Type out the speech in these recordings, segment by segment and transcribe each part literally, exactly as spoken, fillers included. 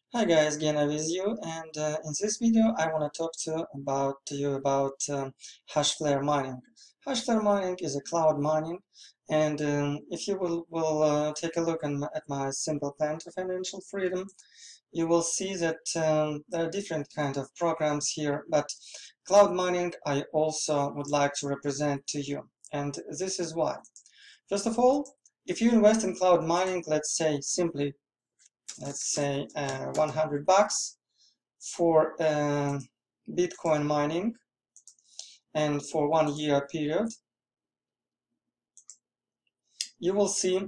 Hi guys, Gena with you, and uh, in this video I want to talk to about to you about um, Hasfflare mining. Hasfflare mining is a cloud mining, and um, if you will will uh, take a look my, at my simple plan to financial freedom, you will see that um, there are different kind of programs here, but cloud mining I also would like to represent to you, and this is why. First of all, if you invest in cloud mining, let's say simply let's say uh, one hundred bucks for uh, Bitcoin mining and for one year period, you will see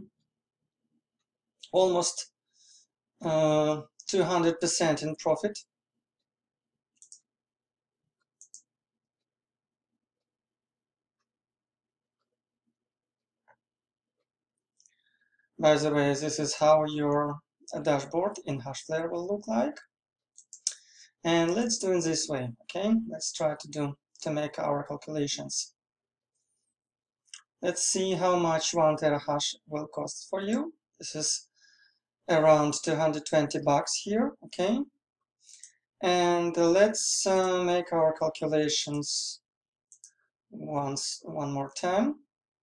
almost uh, two hundred percent in profit. By the way, this is how your dashboard in Hasfflare will look like. And let's do it this way, okay? Let's try to do to make our calculations. Let's see how much one terahash will cost for you. This is around two hundred twenty bucks here, okay? And uh, let's uh, make our calculations once one more time.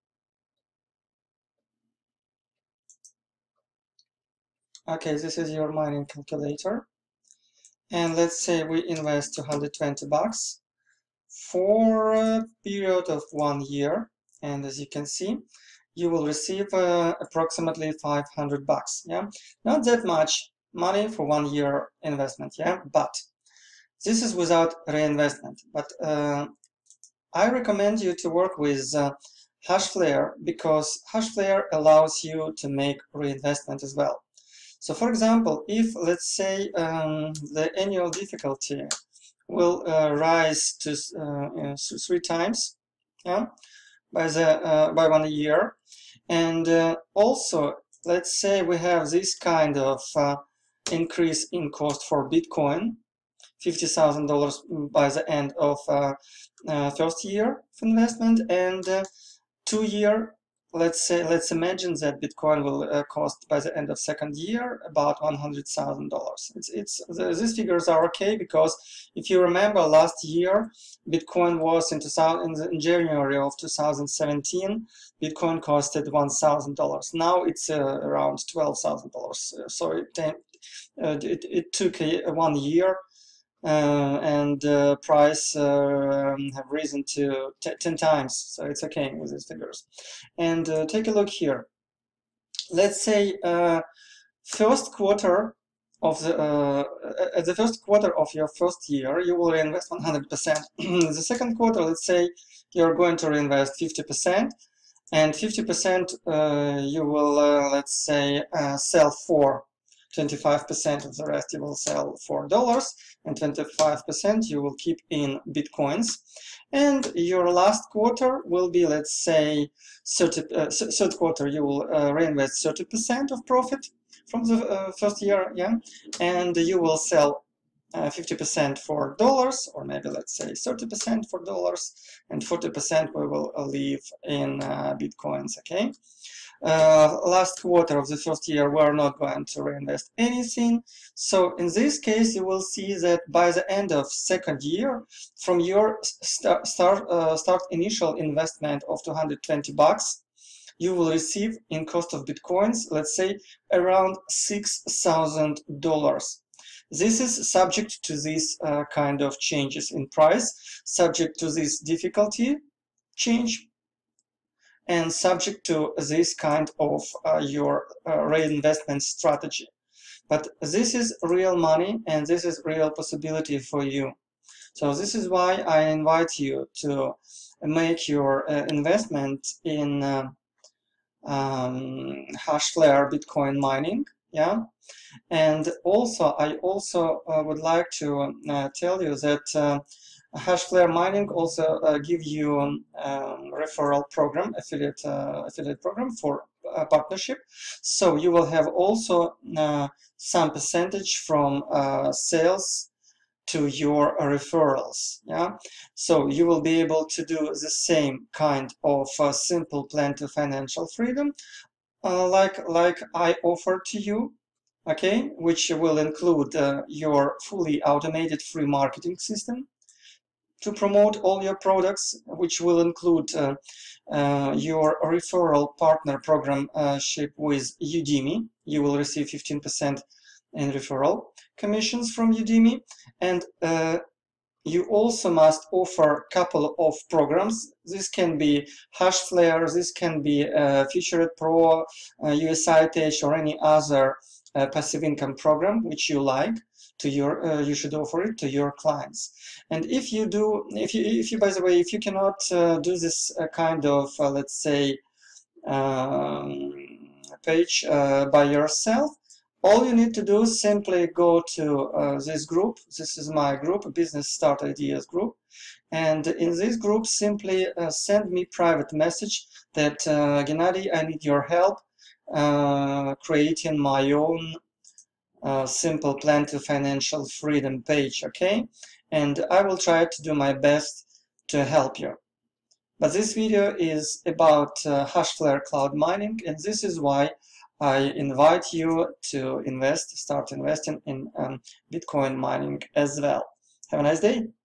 Okay, this is your mining calculator. And let's say we invest two hundred twenty bucks for a period of one year. And as you can see, you will receive uh, approximately five hundred bucks. Yeah, not that much money for one year investment. Yeah, but this is without reinvestment. But uh, I recommend you to work with uh, Hasfflare because Hasfflare allows you to make reinvestment as well. So for example, if let's say um, the annual difficulty will uh, rise to uh, you know, three times, yeah, by the uh, by one year, and uh, also let's say we have this kind of uh, increase in cost for Bitcoin, fifty thousand dollars by the end of uh, uh, first year of investment, and uh, two year, let's say, let's imagine that Bitcoin will uh, cost by the end of second year about one hundred thousand dollars. It's it's these figures are okay because if you remember last year, Bitcoin was in, two thousand, in January of two thousand seventeen, Bitcoin costed one thousand dollars. Now it's uh, around twelve thousand dollars. So it, uh, it it took a, one year. Uh, and uh, price uh, have risen to ten times, so it's okay with these figures. And uh, take a look here. Let's say uh, first quarter of the uh, at the first quarter of your first year, you will reinvest one hundred percent. The second quarter, let's say you're going to reinvest fifty percent, and fifty percent uh, you will uh, let's say uh, sell for. twenty-five percent of the rest you will sell for dollars, and twenty-five percent you will keep in Bitcoins. And your last quarter will be, let's say, thirty, uh, third quarter you will uh, reinvest thirty percent of profit from the uh, first year, yeah, and you will sell uh, fifty percent for dollars, or maybe let's say thirty percent for dollars, and forty percent we will leave in uh, Bitcoins, okay? Uh, last quarter of the first year, we're not going to reinvest anything. So in this case, you will see that by the end of second year, from your start, start, uh, start initial investment of two hundred twenty bucks, you will receive in cost of Bitcoins, let's say around six thousand dollars. This is subject to these uh, kind of changes in price, subject to this difficulty change, and subject to this kind of uh, your uh, reinvestment strategy. But this is real money and this is real possibility for you. So this is why I invite you to make your uh, investment in uh, um, Hasfflare Bitcoin mining, yeah. And also, I also uh, would like to uh, tell you that uh, Hasfflare mining also uh, give you um, um, referral program, affiliate uh, affiliate program for a partnership. So you will have also uh, some percentage from uh, sales to your referrals. Yeah, so you will be able to do the same kind of uh, simple plan to financial freedom, uh, like like I offer to you. okay, which will include uh, your fully automated free marketing system to promote all your products, which will include uh, uh, your referral partner program uh, ship with Udemy. You will receive fifteen percent in referral commissions from Udemy, and uh, you also must offer a couple of programs. This can be Hasfflare, this can be uh, Featured Pro, uh, U S I T H, or any other uh, passive income program which you like. To your, uh, you should offer it to your clients. And if you do, if you, if you, by the way, if you cannot uh, do this uh, kind of, uh, let's say, um, page uh, by yourself, all you need to do is simply go to uh, this group. This is my group, Business Start Ideas group. And in this group, simply uh, send me private message that, uh, Gennady, I need your help uh, creating my own uh, simple plan to financial freedom page, okay? And I will try to do my best to help you. But this video is about uh, Hasfflare cloud mining, and this is why I invite you to invest, start investing in um, Bitcoin mining as well. Have a nice day.